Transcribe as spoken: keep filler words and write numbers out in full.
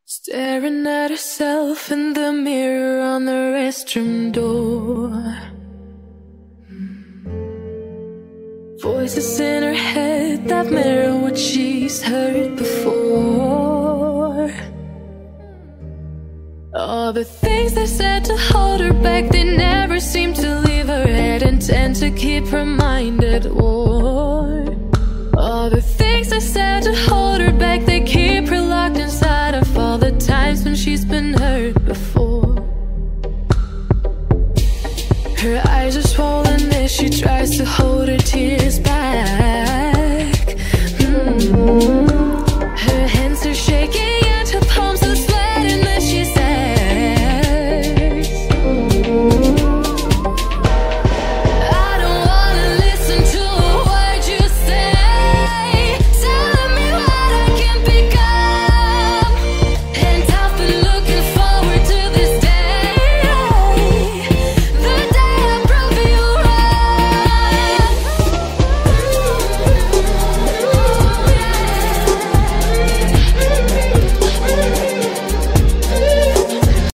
Staring at herself in the mirror on the restroom door. Voices in her head that mirror what she's heard before. All the things they said to hold her back, they never seem to leave her head and tend to keep her mind at war. All the things they said to hold her back, they keep her locked inside of all the times when she's been hurt before. Her eyes are swollen as she tries to hold it